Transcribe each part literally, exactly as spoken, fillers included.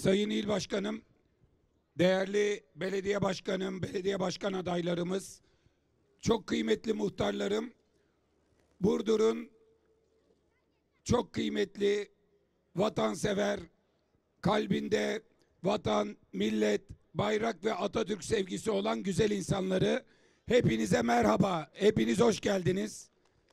Sayın İl Başkanım, değerli belediye başkanım, belediye başkan adaylarımız, çok kıymetli muhtarlarım, Burdur'un çok kıymetli vatansever, kalbinde vatan, millet, bayrak ve Atatürk sevgisi olan güzel insanları, hepinize merhaba, hepiniz hoş geldiniz.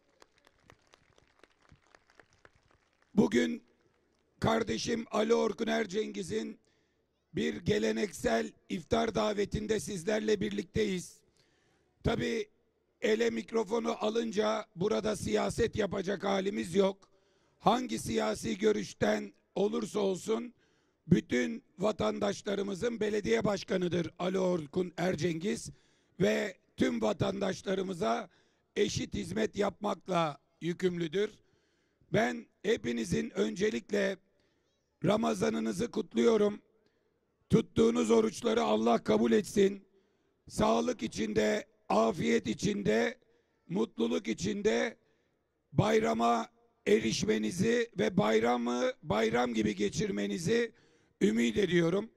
Bugün kardeşim Ali Orkun Ercengiz'in bir geleneksel iftar davetinde sizlerle birlikteyiz. Tabii ele mikrofonu alınca burada siyaset yapacak halimiz yok. Hangi siyasi görüşten olursa olsun bütün vatandaşlarımızın belediye başkanıdır Ali Orkun Ercengiz ve tüm vatandaşlarımıza eşit hizmet yapmakla yükümlüdür. Ben hepinizin öncelikle Ramazanınızı kutluyorum. Tuttuğunuz oruçları Allah kabul etsin. Sağlık içinde, afiyet içinde, mutluluk içinde bayrama erişmenizi ve bayramı bayram gibi geçirmenizi ümit ediyorum.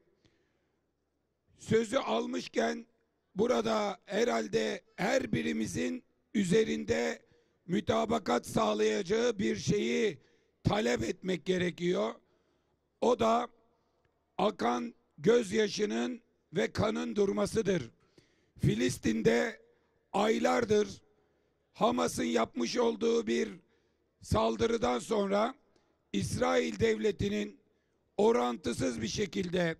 Sözü almışken burada herhalde her birimizin üzerinde mütabakat sağlayacağı bir şeyi talep etmek gerekiyor. O da akan gözyaşının ve kanın durmasıdır. Filistin'de aylardır Hamas'ın yapmış olduğu bir saldırıdan sonra İsrail devletinin orantısız bir şekilde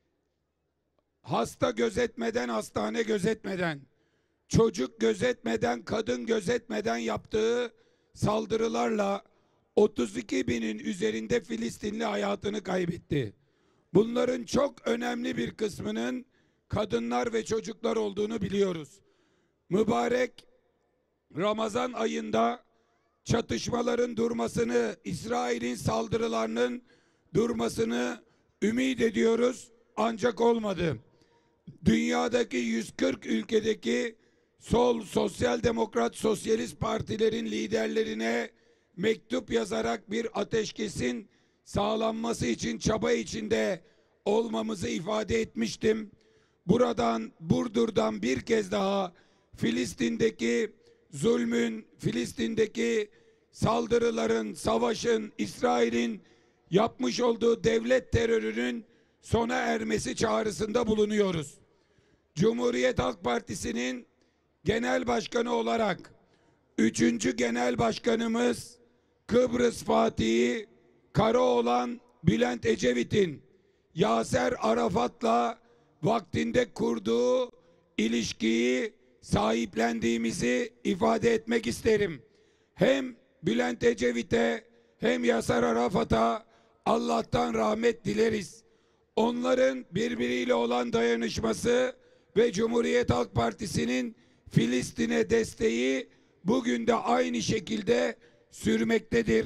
hasta gözetmeden, hastane gözetmeden, çocuk gözetmeden, kadın gözetmeden yaptığı saldırılarla otuz iki binin üzerinde Filistinli hayatını kaybetti. Bunların çok önemli bir kısmının kadınlar ve çocuklar olduğunu biliyoruz. Mübarek Ramazan ayında çatışmaların durmasını, İsrail'in saldırılarının durmasını ümit ediyoruz, ancak olmadı. Dünyadaki yüz kırk ülkedeki sol, sosyal demokrat, sosyalist partilerin liderlerine mektup yazarak bir ateşkesin sağlanması için çaba içinde olmamızı ifade etmiştim. Buradan, Burdur'dan bir kez daha Filistin'deki zulmün, Filistin'deki saldırıların, savaşın, İsrail'in yapmış olduğu devlet terörünün sona ermesi çağrısında bulunuyoruz. Cumhuriyet Halk Partisi'nin genel başkanı olarak üçüncü genel başkanımız Kıbrıs Fatihi Karaoğlan Bülent Ecevit'in Yaser Arafat'la vaktinde kurduğu ilişkiyi sahiplendiğimizi ifade etmek isterim. Hem Bülent Ecevit'e hem Yaser Arafat'a Allah'tan rahmet dileriz. Onların birbiriyle olan dayanışması ve Cumhuriyet Halk Partisi'nin Filistin'e desteği bugün de aynı şekilde sürmektedir.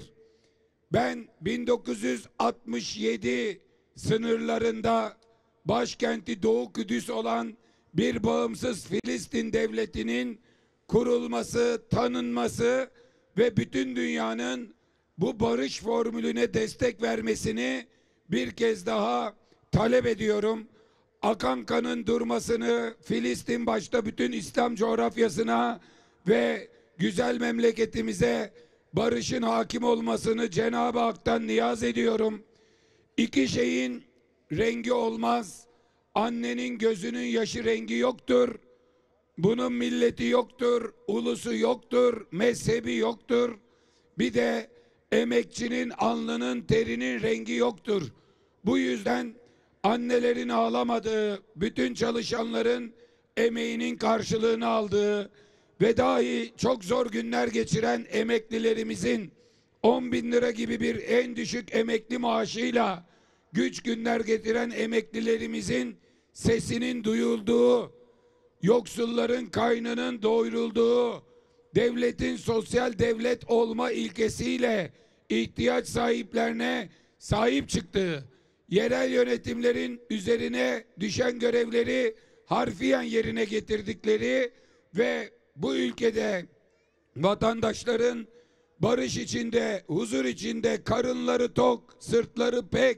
Ben bin dokuz yüz altmış yedi sınırlarında başkenti Doğu Kudüs olan bir bağımsız Filistin devletinin kurulması, tanınması ve bütün dünyanın bu barış formülüne destek vermesini bir kez daha talep ediyorum. Akan kanın durmasını, Filistin başta bütün İslam coğrafyasına ve güzel memleketimize barışın hakim olmasını Cenab-ı Hak'tan niyaz ediyorum. İki şeyin rengi olmaz. Annenin gözünün yaşı rengi yoktur. Bunun milleti yoktur, ulusu yoktur, mezhebi yoktur. Bir de emekçinin alnının terinin rengi yoktur. Bu yüzden annelerin ağlamadığı, bütün çalışanların emeğinin karşılığını aldığı ve dahi çok zor günler geçiren emeklilerimizin on bin lira gibi bir en düşük emekli maaşıyla güç günler getiren emeklilerimizin sesinin duyulduğu, yoksulların kaynının doyurulduğu, devletin sosyal devlet olma ilkesiyle ihtiyaç sahiplerine sahip çıktığı, yerel yönetimlerin üzerine düşen görevleri harfiyen yerine getirdikleri ve bu ülkede vatandaşların barış içinde, huzur içinde, karınları tok, sırtları pek,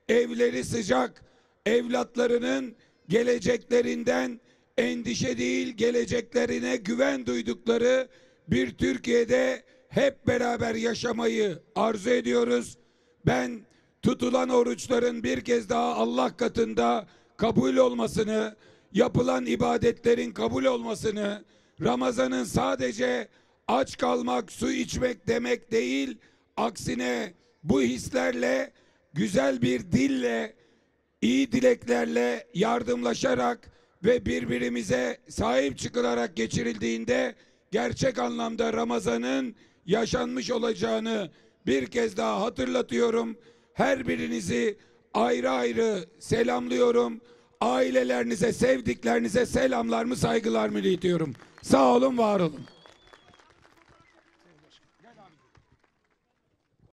evleri sıcak, evlatlarının geleceklerinden endişe değil, geleceklerine güven duydukları bir Türkiye'de hep beraber yaşamayı arzu ediyoruz. Ben tutulan oruçların bir kez daha Allah katında kabul olmasını, yapılan ibadetlerin kabul olmasını, Ramazan'ın sadece aç kalmak, su içmek demek değil, aksine bu hislerle, güzel bir dille, iyi dileklerle yardımlaşarak ve birbirimize sahip çıkılarak geçirildiğinde gerçek anlamda Ramazan'ın yaşanmış olacağını bir kez daha hatırlatıyorum. Her birinizi ayrı ayrı selamlıyorum. Ailelerinize, sevdiklerinize selamlarımı, saygılarımı iletiyorum. Sağ olun, var olun.